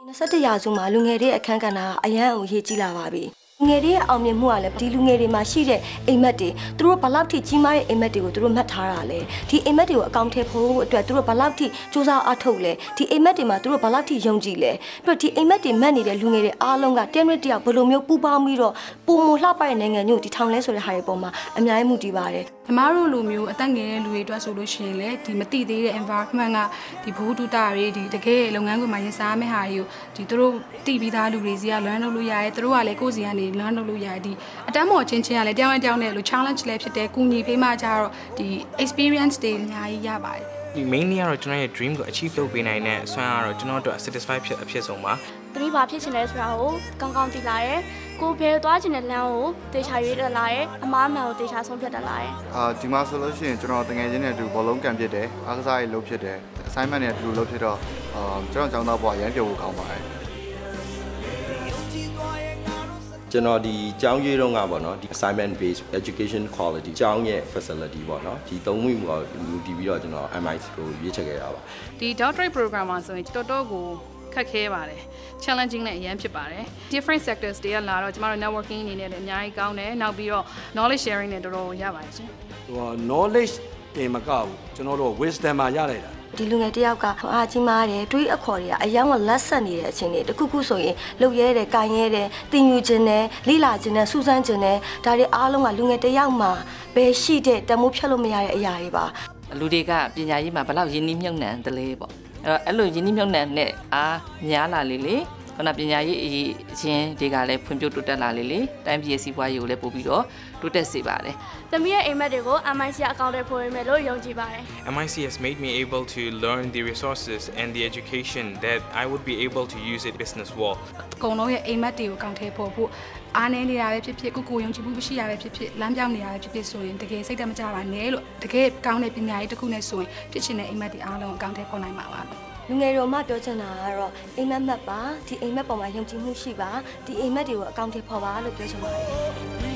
27ရာစုမှာလူငယ်တွေအခန်းကဏ္ဍအရန်ကိုရေးကြည့်လာပါပြီငယ်တွေအောင်မြင်မှုကလည်းဒီလူငယ်တွေမှာရှိတဲ့အိမ်မက်တွေသူတို့ဘလောက်ထိကြီးမားတဲ့အိမ်မက်တွေကိုသူတို့မှတ်ထားတာလေဒီအိမ်မက်တွေကိုအကောင့်ထဲဖို့အတွက်သူတို့ဘလောက်ထိစူးစမ်းအားထုတ်လဲဒီအိမ်မက်တွေမှာသူတို့ဘလောက်ထိယုံကြည်လဲပြီးတော့ဒီအိမ်မက်တွေမှတ်နေတဲ့လူငယ်တွေအားလုံးကတရက်တယောက်ဘယ်လိုမျိုးပူပေါင်းပြီးတော့ပုံမလှပတဲ့နိုင်ငံမျိုးဒီထောင်လဲဆိုတဲ့ဟာတွေပေါ်မှာအများကြီးမှုတည်ပါတယ်ကျမတို့လူမျိုးအသက်ငယ်တဲ့လူတွေအတွက်ဆိုလို့ရှိရင်လေဒီမတိသေးတဲ့ environment ကဒီဘ ഹു တုတာတွေဒီတကယ်လုပ်ငန်းခွင်မှာရင်စားမယ့်ဟာတွေကိုဒီသူတို့တိပြီးသားလူတွေစီက learn လုပ်လို့ရတယ်သူတို့ကလည်းကိုယ့်စီကနေ learn လုပ်လို့ရတယ်ဒီအတန်းမော်ချင်းချင်းကလည်းတယောက်နဲ့တယောက်နဲ့လို့ challenge လည်းဖြစ်တယ်ကူညီဖေးမှကြတော့ဒီ experience တွေအများကြီးရပါတယ်ဒီ mainly ကတော့ကျွန်တော်ရဲ့ dream ကို achieve လုပ်ပေးနိုင်တဲ့အစွမ်းကတော့ကျွန်တော်တို့ satisfy ဖြစ်ဆုံးပါသူတို့ဘာဖြစ်ချင်လဲဆိုတာကိုကောင်းကောင်းသိလာရဲကိုဘယ်သွားချင်တဲ့လမ်းကိုတေချာရွေးတက်လာရဲအမားမှန်ကိုတေချာဆုံးဖြတ်တက်လာရဲဒီမှာဆိုလို့ရှိရင်ကျွန်တော်တကယ်ချင်းနဲ့အတူဘောလုံးကန်ဖြစ်တယ်အားကစားရေးလုပ်ဖြစ်တယ် assignment တွေအတူလုပ်ဖြစ်တော့ကျွန်တော်ကျောင်းသားဘဝရမ်းပျော်ဖို့ကောင်းပါတယ်ကျွန်တော်ဒီကျောင်းရေးတော့ကပေါ့နော်ဒီ assignment based education quality ကျောင်းရဲ့ facility ပေါ့နော်ဒီသုံးခုကိုလူတည်ပြီးတော့ကျွန်တော် MIT ကိုရွေးချယ်ခဲ့တာပါဒီ doctorate program မှာဆိုရင်တော်တော်ကိုခက်ခဲပါတယ် challenging နဲ့အရင်ဖြစ်ပါတယ် different sectors တွေကလာတော့ကျမတို့ networking အနေနဲ့လည်းအများကြီးကောင်းတယ်နောက်ပြီးတော့ knowledge sharing နဲ့တော်တော်ရပါတယ်ရှင် knowledge တင်မကဘူးကျွန်တော်တို့ wisdom မှာရလိုက်တာဒီလူငယ်တယောက်ကအားကြီးမားတယ်တွေးအခေါ်တွေကအယံကလက်ဆက်နေတဲ့အချိန်တွေတခုခုဆိုရင်လှုပ်ရဲတယ်၊ကန်ရဲတယ်၊တင်ယူခြင်းနဲ့လိလာခြင်းနဲ့စူးစမ်းခြင်းနဲ့ဒါတွေအားလုံးကလူငယ်တယောက်မှာဘယ်ရှိတဲ့တမိုးဖြတ်လို့မရတဲ့အရာတွေပါလူတွေကပညာရေးမှာဘယ်လောက်ရင်းနှီးမြှုပ်နှံတယ်လဲပေါ့အဲ့လိုရင်းနှီးမြှုပ်နှံနဲ့အားများလာလေခဏပညာရေးအချင်းတွေကလည်းဖွံ့ဖြိုးတိုးတက်လာလေတိုင်းပြည်စီးပွားရေးကိုလည်းပို့ပြီးတော့တိုးတက်စေပါတယ်။သမီးရဲ့အိမ်မက်တွေကို MIC အကောင့်ထဲပို့ရမယ်လို့ယုံကြည်ပါတယ်။ MIC has made me able to learn the resources and the education that I would be able to use it business well. အကုန်လုံးရဲ့အိမ်မက်တွေကိုအကောင့်ထဲပို့ဖို့အားနည်းနေတာပဲဖြစ်ဖြစ်ကိုယုံကြည်မှုမရှိရပဲဖြစ်ဖြစ်လမ်းပြောင်းနေတာပဲဖြစ်ဖြစ်ဆိုရင်တကယ်စိတ်တမကြပါနဲ့လို့တကယ်ကောင်းတဲ့ပညာရေးတစ်ခုနဲ့ဆိုရင်ဖြစ်ချင်တဲ့အိမ်မက်တွေအားလုံးအကောင့်ထဲပို့နိုင်မှာပါလူငယ်တို့မှပြောချင်တာကတော့အိမ်မက်ပါဒီအိမ်မက်ပေါ်မှာယုံကြည်မှုရှိပါဒီအိမ်မက်တွေကိုအကောင့်ထဲပေါ်ပါလို့ပြောချင်ပါတယ်